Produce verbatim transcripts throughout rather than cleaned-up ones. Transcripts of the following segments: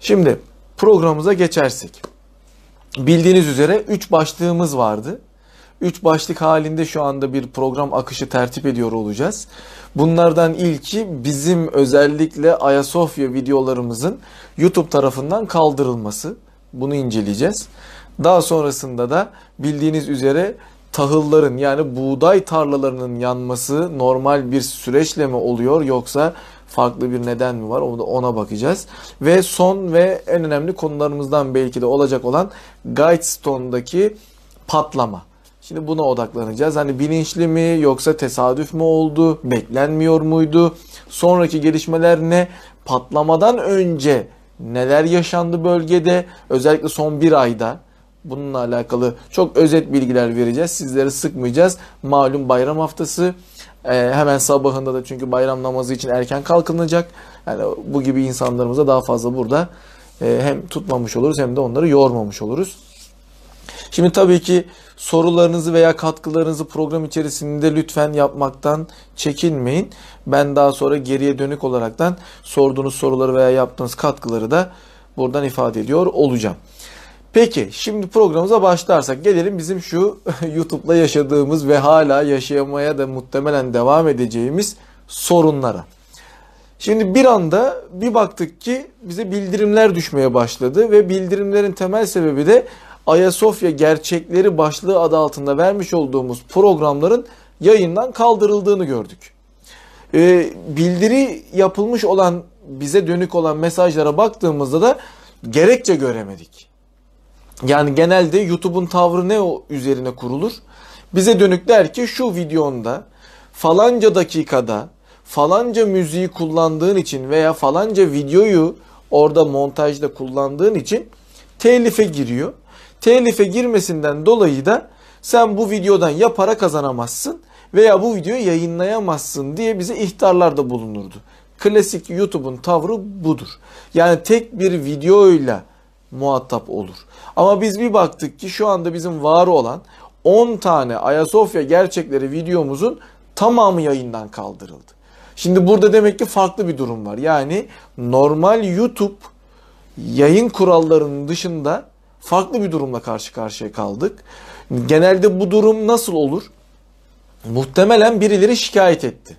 Şimdi programımıza geçersek. Bildiğiniz üzere üç başlığımız vardı. üç başlık halinde şu anda bir program akışı tertip ediyor olacağız. Bunlardan ilki bizim özellikle Ayasofya videolarımızın YouTube tarafından kaldırılması. Bunu inceleyeceğiz. Daha sonrasında da bildiğiniz üzere tahılların yani buğday tarlalarının yanması normal bir süreçle mi oluyor yoksa farklı bir neden mi var ona bakacağız. Ve son ve en önemli konularımızdan belki de olacak olan Guidestone'daki patlama. Şimdi buna odaklanacağız. Hani bilinçli mi yoksa tesadüf mü oldu? Beklenmiyor muydu? Sonraki gelişmeler ne? Patlamadan önce neler yaşandı bölgede? Özellikle son bir ayda. Bununla alakalı çok özet bilgiler vereceğiz. Sizleri sıkmayacağız. Malum bayram haftası. Ee, hemen sabahında da çünkü bayram namazı için erken kalkılacak. Yani bu gibi insanlarımıza daha fazla burada e, hem tutmamış oluruz hem de onları yormamış oluruz. Şimdi tabii ki sorularınızı veya katkılarınızı program içerisinde lütfen yapmaktan çekinmeyin. Ben daha sonra geriye dönük olaraktan sorduğunuz soruları veya yaptığınız katkıları da buradan ifade ediyor olacağım. Peki şimdi programımıza başlarsak gelelim bizim şu YouTube'la yaşadığımız ve hala yaşayamaya da muhtemelen devam edeceğimiz sorunlara. Şimdi bir anda bir baktık ki bize bildirimler düşmeye başladı ve bildirimlerin temel sebebi de Ayasofya Gerçekleri başlığı adı altında vermiş olduğumuz programların yayından kaldırıldığını gördük. Ee, bildiri yapılmış olan bize dönük olan mesajlara baktığımızda da gerekçe göremedik. Yani genelde YouTube'un tavrı ne o üzerine kurulur? Bize dönük der ki şu videonda falanca dakikada falanca müziği kullandığın için veya falanca videoyu orada montajda kullandığın için telife giriyor. Telife girmesinden dolayı da sen bu videodan ya para kazanamazsın veya bu videoyu yayınlayamazsın diye bize ihtarlarda bulunurdu. Klasik YouTube'un tavrı budur. Yani tek bir videoyla muhatap olur. Ama biz bir baktık ki şu anda bizim var olan on tane Ayasofya Gerçekleri videomuzun tamamı yayından kaldırıldı. Şimdi burada demek ki farklı bir durum var. Yani normal YouTube yayın kurallarının dışında farklı bir durumla karşı karşıya kaldık. Genelde bu durum nasıl olur? Muhtemelen birileri şikayet etti.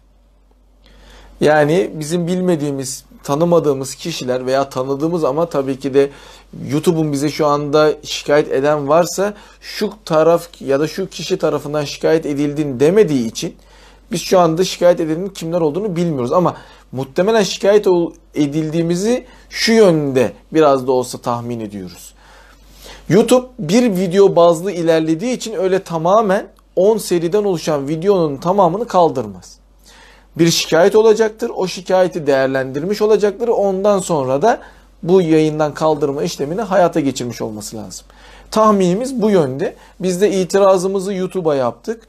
Yani bizim bilmediğimiz, tanımadığımız kişiler veya tanıdığımız ama tabii ki de YouTube'un bize şu anda şikayet eden varsa şu taraf ya da şu kişi tarafından şikayet edildin demediği için biz şu anda şikayet edenin kimler olduğunu bilmiyoruz. Ama muhtemelen şikayet edildiğimizi şu yönde biraz da olsa tahmin ediyoruz. YouTube bir video bazlı ilerlediği için öyle tamamen on seriden oluşan videonun tamamını kaldırmaz. Bir şikayet olacaktır. O şikayeti değerlendirmiş olacaktır. Ondan sonra da bu yayından kaldırma işlemini hayata geçirmiş olması lazım. Tahminimiz bu yönde. Biz de itirazımızı YouTube'a yaptık.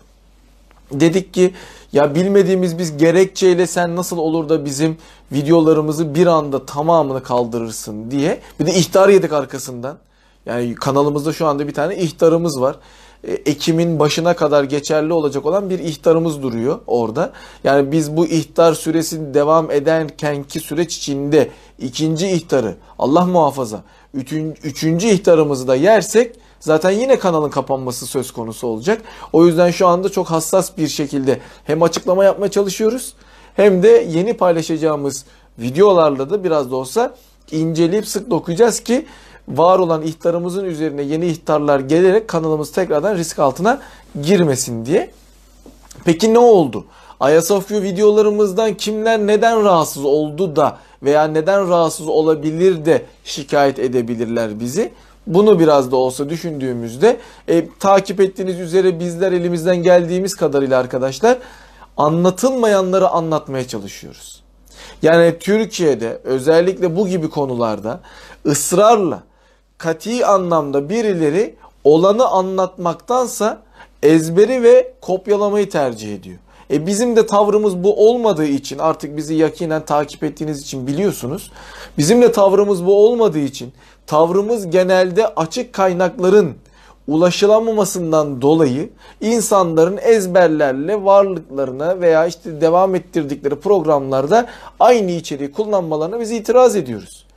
Dedik ki ya bilmediğimiz biz gerekçeyle sen nasıl olur da bizim videolarımızı bir anda tamamını kaldırırsın diye. Bir de ihtar yedik arkasından. Yani kanalımızda şu anda bir tane ihtarımız var. Ekim'in başına kadar geçerli olacak olan bir ihtarımız duruyor orada. Yani biz bu ihtar süresi devam ederkenki süreç içinde ikinci ihtarı Allah muhafaza üçün, üçüncü ihtarımızı da yersek zaten yine kanalın kapanması söz konusu olacak. O yüzden şu anda çok hassas bir şekilde hem açıklama yapmaya çalışıyoruz hem de yeni paylaşacağımız videolarla da biraz da olsa inceleyip sık dokuyacağız ki var olan ihtarımızın üzerine yeni ihtarlar gelerek kanalımız tekrardan risk altına girmesin diye. Peki ne oldu? Ayasofya videolarımızdan kimler neden rahatsız oldu da veya neden rahatsız olabilir de şikayet edebilirler bizi? Bunu biraz da olsa düşündüğümüzde e, takip ettiğiniz üzere bizler elimizden geldiğimiz kadarıyla arkadaşlar anlatılmayanları anlatmaya çalışıyoruz. Yani Türkiye'de özellikle bu gibi konularda ısrarla kati anlamda birileri olanı anlatmaktansa ezberi ve kopyalamayı tercih ediyor. E bizim de tavrımız bu olmadığı için artık bizi yakinen takip ettiğiniz için biliyorsunuz. Bizim de tavrımız bu olmadığı için tavrımız genelde açık kaynakların ulaşılamamasından dolayı insanların ezberlerle varlıklarına veya işte devam ettirdikleri programlarda aynı içeriği kullanmalarına biz itiraz ediyoruz.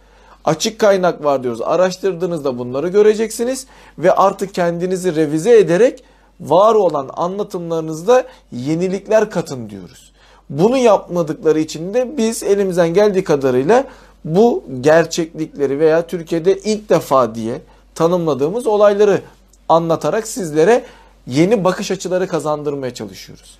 Açık kaynak var diyoruz. Araştırdığınızda bunları göreceksiniz ve artık kendinizi revize ederek var olan anlatımlarınızda yenilikler katın diyoruz. Bunu yapmadıkları için de biz elimizden geldiği kadarıyla bu gerçeklikleri veya Türkiye'de ilk defa diye tanımladığımız olayları anlatarak sizlere yeni bakış açıları kazandırmaya çalışıyoruz.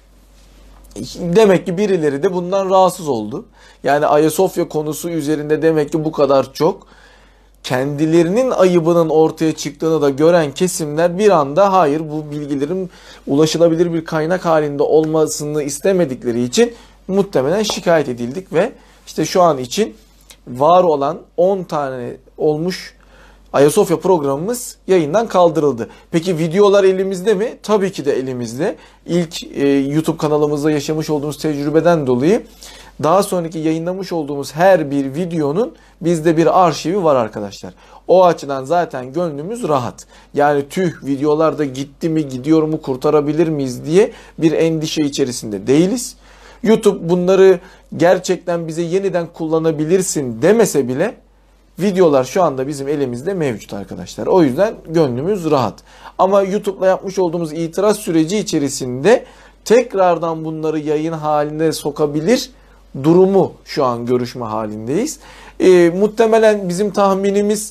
Demek ki birileri de bundan rahatsız oldu. Yani Ayasofya konusu üzerinde demek ki bu kadar çok kendilerinin ayıbının ortaya çıktığını da gören kesimler bir anda hayır bu bilgilerin ulaşılabilir bir kaynak halinde olmasını istemedikleri için muhtemelen şikayet edildik ve işte şu an için var olan on tane olmuş Ayasofya programımız yayından kaldırıldı. Peki videolar elimizde mi? Tabii ki de elimizde. İlk e, YouTube kanalımızda yaşamış olduğumuz tecrübeden dolayı daha sonraki yayınlamış olduğumuz her bir videonun bizde bir arşivi var arkadaşlar. O açıdan zaten gönlümüz rahat. Yani tüh videolarda gitti mi gidiyor mu kurtarabilir miyiz diye bir endişe içerisinde değiliz. YouTube bunları gerçekten bize yeniden kullanabilirsin demese bile videolar şu anda bizim elimizde mevcut arkadaşlar. O yüzden gönlümüz rahat. Ama YouTube'la yapmış olduğumuz itiraz süreci içerisinde tekrardan bunları yayın haline sokabilir durumu şu an görüşme halindeyiz. E, muhtemelen bizim tahminimiz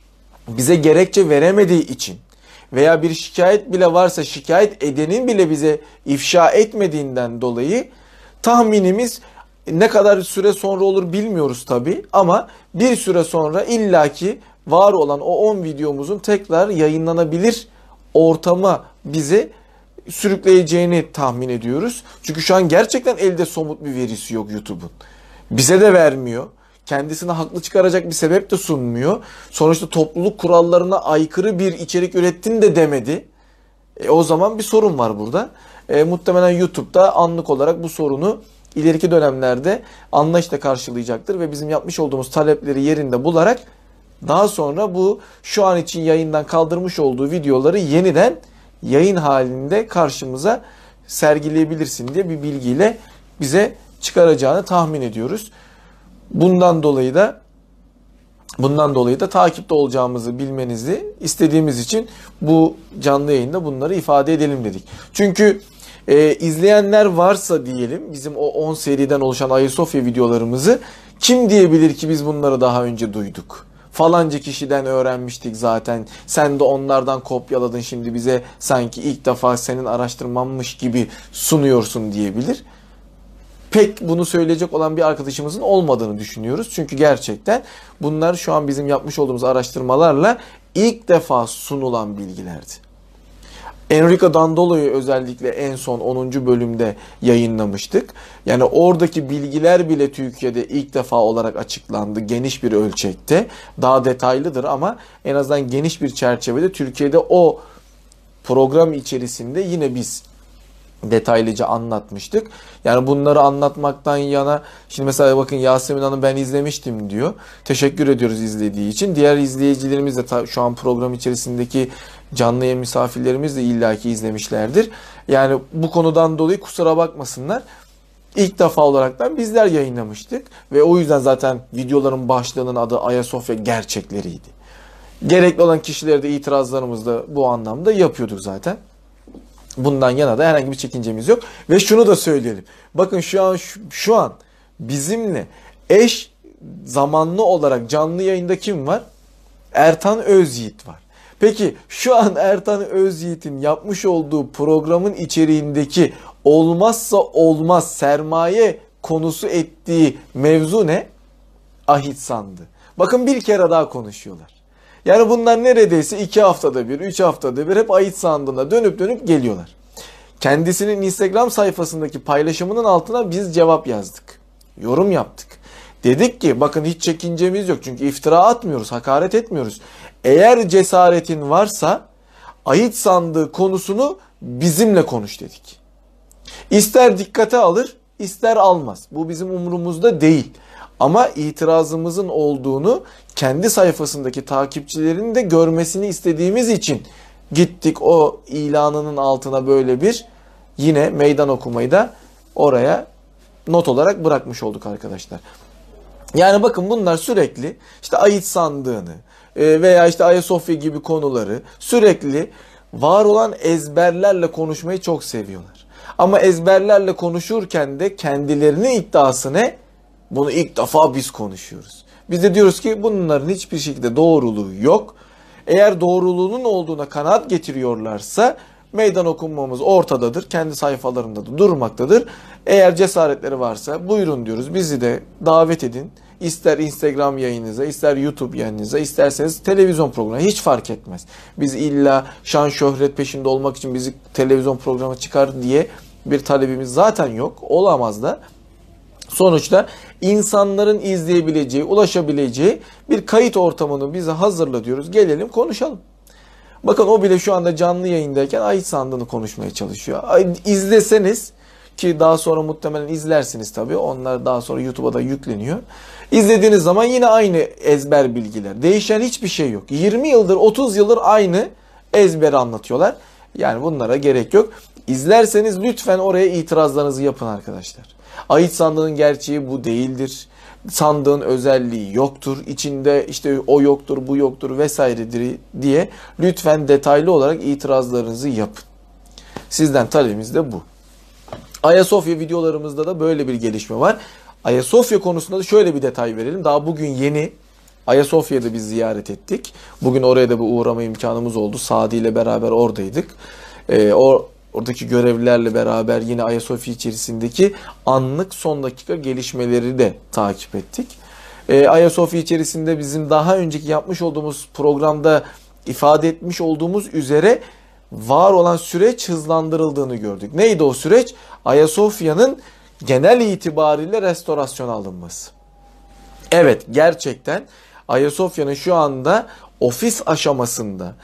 bize gerekçe veremediği için veya bir şikayet bile varsa şikayet edenin bile bize ifşa etmediğinden dolayı tahminimiz ne kadar süre sonra olur bilmiyoruz tabi ama bir süre sonra illaki var olan o on videomuzun tekrar yayınlanabilir ortama bizi sürükleyeceğini tahmin ediyoruz. Çünkü şu an gerçekten elde somut bir verisi yok YouTube'un. Bize de vermiyor. Kendisine haklı çıkaracak bir sebep de sunmuyor. Sonuçta topluluk kurallarına aykırı bir içerik ürettin de demedi. E, o zaman bir sorun var burada. E, muhtemelen YouTube'da anlık olarak bu sorunu ileriki dönemlerde anlayışla karşılayacaktır ve bizim yapmış olduğumuz talepleri yerinde bularak daha sonra bu şu an için yayından kaldırmış olduğu videoları yeniden yayın halinde karşımıza sergileyebilirsin diye bir bilgiyle bize çıkaracağını tahmin ediyoruz. Bundan dolayı da bundan dolayı da takipte olacağımızı bilmenizi istediğimiz için bu canlı yayında bunları ifade edelim dedik. Çünkü e, izleyenler varsa diyelim bizim o on seriden oluşan Ayasofya videolarımızı kim diyebilir ki biz bunları daha önce duyduk? Falanca kişiden öğrenmiştik zaten. Sen de onlardan kopyaladın şimdi bize sanki ilk defa senin araştırmanmış gibi sunuyorsun diyebilir. Pek bunu söyleyecek olan bir arkadaşımızın olmadığını düşünüyoruz. Çünkü gerçekten bunlar şu an bizim yapmış olduğumuz araştırmalarla ilk defa sunulan bilgilerdi. Enrico Dandolo'yu özellikle en son onuncu bölümde yayınlamıştık. Yani oradaki bilgiler bile Türkiye'de ilk defa olarak açıklandı geniş bir ölçekte. Daha detaylıdır ama en azından geniş bir çerçevede Türkiye'de o program içerisinde yine biz detaylıca anlatmıştık. Yani bunları anlatmaktan yana şimdi mesela bakın Yasemin Hanım ben izlemiştim diyor. Teşekkür ediyoruz izlediği için. Diğer izleyicilerimiz de şu an program içerisindeki canlı yayın misafirlerimiz de illaki izlemişlerdir. Yani bu konudan dolayı kusura bakmasınlar. İlk defa olaraktan bizler yayınlamıştık ve o yüzden zaten videoların başlığının adı Ayasofya gerçekleriydi. Gerekli olan kişilere de itirazlarımızı da bu anlamda yapıyorduk zaten. Bundan yana da herhangi bir çekincemiz yok. Ve şunu da söyleyelim. Bakın şu an şu, şu an bizimle eş zamanlı olarak canlı yayında kim var? Ertan Özyiğit var. Peki şu an Ertan Özyiğit'in yapmış olduğu programın içeriğindeki olmazsa olmaz sermaye konusu ettiği mevzu ne? Ahit sandı. Bakın bir kere daha konuşuyorlar. Yani bunlar neredeyse iki haftada bir, üç haftada bir hep ahit sandığına dönüp dönüp geliyorlar. Kendisinin Instagram sayfasındaki paylaşımının altına biz cevap yazdık. Yorum yaptık. Dedik ki bakın hiç çekincemiz yok çünkü iftira atmıyoruz, hakaret etmiyoruz. Eğer cesaretin varsa ahit sandığı konusunu bizimle konuş dedik. İster dikkate alır, ister almaz. Bu bizim umurumuzda değil. Ama itirazımızın olduğunu kendi sayfasındaki takipçilerin de görmesini istediğimiz için gittik o ilanının altına böyle bir yine meydan okumayı da oraya not olarak bırakmış olduk arkadaşlar. Yani bakın bunlar sürekli işte Ayit Sandığı'nı e, veya işte Ayasofya gibi konuları sürekli var olan ezberlerle konuşmayı çok seviyorlar. Ama ezberlerle konuşurken de kendilerinin iddiası ne? Bunu ilk defa biz konuşuyoruz. Biz de diyoruz ki bunların hiçbir şekilde doğruluğu yok. Eğer doğruluğunun olduğuna kanaat getiriyorlarsa meydan okunmamız ortadadır. Kendi sayfalarında da durmaktadır. Eğer cesaretleri varsa buyurun diyoruz. Bizi de davet edin. İster Instagram yayınınıza, ister YouTube yayınınıza, isterseniz televizyon programına hiç fark etmez. Biz illa şan şöhret peşinde olmak için bizi televizyon programına çıkar diye bir talebimiz zaten yok. Olamaz da. Sonuçta insanların izleyebileceği, ulaşabileceği bir kayıt ortamını bize hazırla diyoruz. Gelelim konuşalım. Bakın o bile şu anda canlı yayındayken Ayit Sandığı'nı konuşmaya çalışıyor. İzleseniz ki daha sonra muhtemelen izlersiniz tabii. Onlar daha sonra YouTube'a da yükleniyor. İzlediğiniz zaman yine aynı ezber bilgiler. Değişen hiçbir şey yok. yirmi yıldır, otuz yıldır aynı ezberi anlatıyorlar. Yani bunlara gerek yok. İzlerseniz lütfen oraya itirazlarınızı yapın arkadaşlar. Ayit Sandığı'nın gerçeği bu değildir. Sandığın özelliği yoktur. İçinde işte o yoktur, bu yoktur vesairedir diye lütfen detaylı olarak itirazlarınızı yapın. Sizden talebimiz de bu. Ayasofya videolarımızda da böyle bir gelişme var. Ayasofya konusunda da şöyle bir detay verelim. Daha bugün yeni Ayasofya'da biz ziyaret ettik. Bugün oraya da bir uğrama imkanımız oldu. Sadi ile beraber oradaydık. Ee, o Oradaki görevlilerle beraber yine Ayasofya içerisindeki anlık son dakika gelişmeleri de takip ettik. Ee, Ayasofya içerisinde bizim daha önceki yapmış olduğumuz programda ifade etmiş olduğumuz üzere var olan süreç hızlandırıldığını gördük. Neydi o süreç? Ayasofya'nın genel itibariyle restorasyona alınması. Evet, gerçekten Ayasofya'nın şu anda ofis aşamasında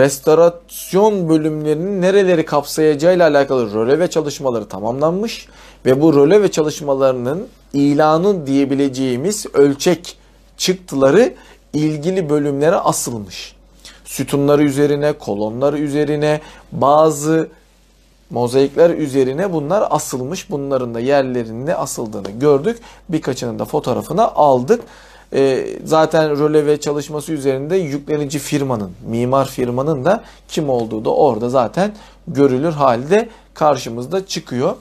restorasyon bölümlerinin nereleri kapsayacağıyla alakalı röleve çalışmaları tamamlanmış ve bu röleve çalışmalarının ilanı diyebileceğimiz ölçek çıktıları ilgili bölümlere asılmış. Sütunları üzerine, kolonları üzerine, bazı mozaikler üzerine bunlar asılmış. Bunların da yerlerinde asıldığını gördük. Birkaçının da fotoğrafını aldık. E, zaten röleve çalışması üzerinde yüklenici firmanın, mimar firmanın da kim olduğu da orada zaten görülür halde karşımızda çıkıyor.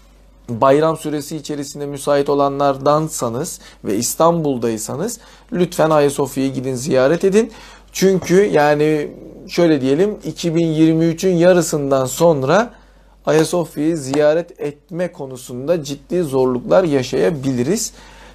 Bayram süresi içerisinde müsait olanlardansanız ve İstanbul'daysanız lütfen Ayasofya'ya gidin, ziyaret edin. Çünkü yani şöyle diyelim, iki bin yirmi üçün yarısından sonra Ayasofya'yı ziyaret etme konusunda ciddi zorluklar yaşayabiliriz.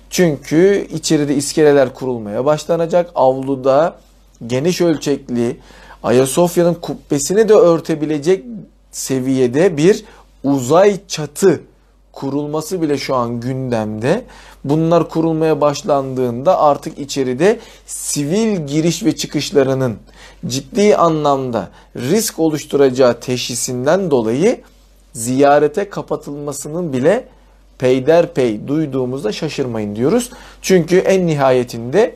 Çünkü içeride iskeleler kurulmaya başlanacak. Avluda geniş ölçekli Ayasofya'nın kubbesini de örtebilecek seviyede bir uzay çatı kurulması bile şu an gündemde. Bunlar kurulmaya başlandığında artık içeride sivil giriş ve çıkışlarının ciddi anlamda risk oluşturacağı teşhisinden dolayı ziyarete kapatılmasının bile peyderpey duyduğumuzda şaşırmayın diyoruz. Çünkü en nihayetinde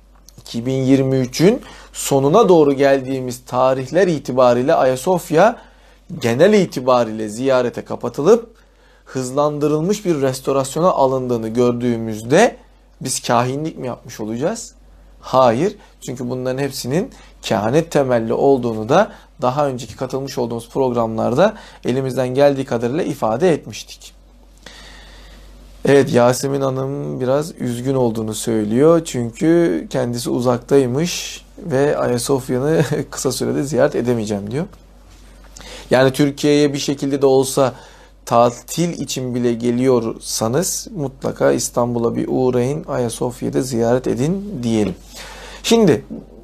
iki bin yirmi üçün sonuna doğru geldiğimiz tarihler itibariyle Ayasofya genel itibariyle ziyarete kapatılıp hızlandırılmış bir restorasyona alındığını gördüğümüzde biz kahinlik mi yapmış olacağız? Hayır. Çünkü bunların hepsinin kehanet temelli olduğunu da daha önceki katılmış olduğumuz programlarda elimizden geldiği kadarıyla ifade etmiştik. Evet, Yasemin Hanım biraz üzgün olduğunu söylüyor. Çünkü kendisi uzaktaymış ve Ayasofya'nı kısa sürede ziyaret edemeyeceğim diyor. Yani Türkiye'ye bir şekilde de olsa tatil için bile geliyorsanız mutlaka İstanbul'a bir uğrayın, Ayasofya'da ziyaret edin diyelim. Şimdi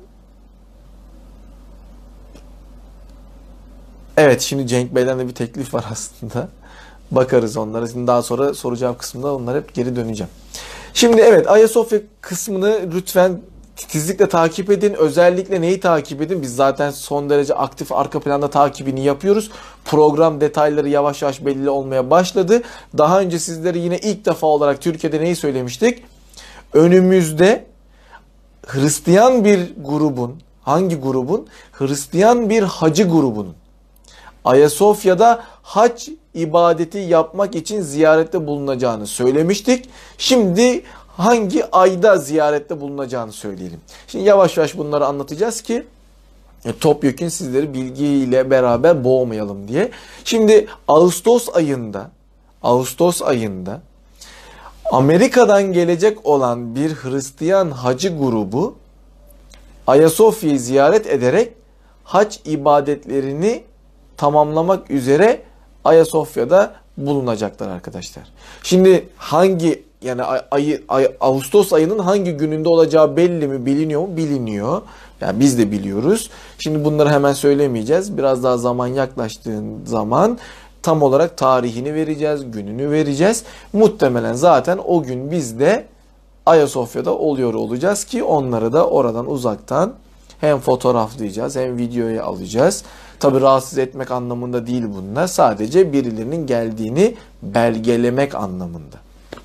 evet, şimdi Cenk Bey'den de bir teklif var aslında. Bakarız onlara. Şimdi daha sonra soru cevap kısmında onlara hep geri döneceğim. Şimdi evet, Ayasofya kısmını lütfen titizlikle takip edin. Özellikle neyi takip edin? Biz zaten son derece aktif arka planda takibini yapıyoruz. Program detayları yavaş yavaş belli olmaya başladı. Daha önce sizlere yine ilk defa olarak Türkiye'de neyi söylemiştik? Önümüzde Hristiyan bir grubun, hangi grubun? Hristiyan bir hacı grubunun Ayasofya'da hac ibadeti yapmak için ziyarette bulunacağını söylemiştik. Şimdi hangi ayda ziyarette bulunacağını söyleyelim. Şimdi yavaş yavaş bunları anlatacağız ki topyekün sizleri bilgiyle beraber boğmayalım diye. Şimdi Ağustos ayında Ağustos ayında Amerika'dan gelecek olan bir Hristiyan hacı grubu Ayasofya'yı ziyaret ederek hac ibadetlerini tamamlamak üzere Ayasofya'da bulunacaklar arkadaşlar. Şimdi hangi yani ayı, ay, Ağustos ayının hangi gününde olacağı belli mi, biliniyor mu? Biliniyor. Yani biz de biliyoruz. Şimdi bunları hemen söylemeyeceğiz. Biraz daha zaman yaklaştığın zaman tam olarak tarihini vereceğiz, gününü vereceğiz. Muhtemelen zaten o gün biz de Ayasofya'da oluyor olacağız ki onları da oradan uzaktan hem fotoğraflayacağız hem videoya alacağız. Tabi rahatsız etmek anlamında değil bunlar. Sadece birilerinin geldiğini belgelemek anlamında.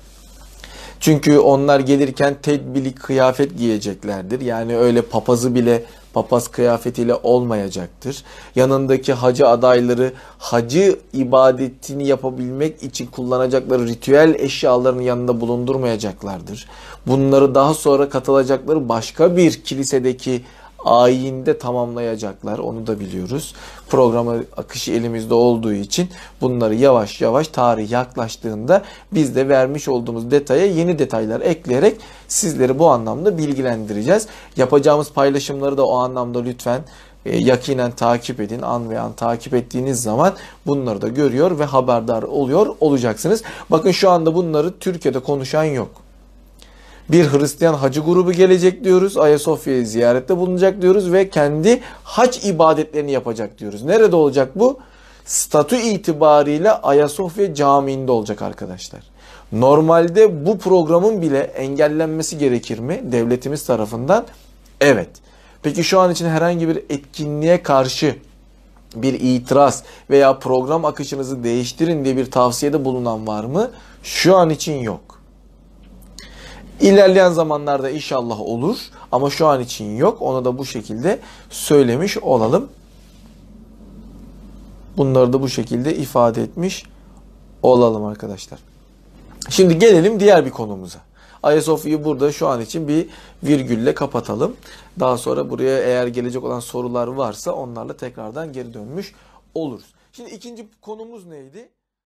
Çünkü onlar gelirken tedbirli kıyafet giyeceklerdir. Yani öyle papazı bile papaz kıyafetiyle olmayacaktır. Yanındaki hacı adayları hacı ibadetini yapabilmek için kullanacakları ritüel eşyalarının yanında bulundurmayacaklardır. Bunları daha sonra katılacakları başka bir kilisedeki ayinde tamamlayacaklar. Onu da biliyoruz. Programa akışı elimizde olduğu için bunları yavaş yavaş tarih yaklaştığında biz de vermiş olduğumuz detaya yeni detaylar ekleyerek sizleri bu anlamda bilgilendireceğiz. Yapacağımız paylaşımları da o anlamda lütfen e, yakinen takip edin. An ve an takip ettiğiniz zaman bunları da görüyor ve haberdar oluyor olacaksınız. Bakın şu anda bunları Türkiye'de konuşan yok. Bir Hristiyan hacı grubu gelecek diyoruz. Ayasofya'yı ziyarette bulunacak diyoruz ve kendi hac ibadetlerini yapacak diyoruz. Nerede olacak bu? Statü itibariyle Ayasofya Camii'nde olacak arkadaşlar. Normalde bu programın bile engellenmesi gerekir mi devletimiz tarafından? Evet. Peki şu an için herhangi bir etkinliğe karşı bir itiraz veya program akışınızı değiştirin diye bir tavsiyede bulunan var mı? Şu an için yok. İlerleyen zamanlarda inşallah olur ama şu an için yok. Onu da bu şekilde söylemiş olalım. Bunları da bu şekilde ifade etmiş olalım arkadaşlar. Şimdi gelelim diğer bir konumuza. Ayasofya'yı burada şu an için bir virgülle kapatalım. Daha sonra buraya eğer gelecek olan sorular varsa onlarla tekrardan geri dönmüş oluruz. Şimdi ikinci konumuz neydi?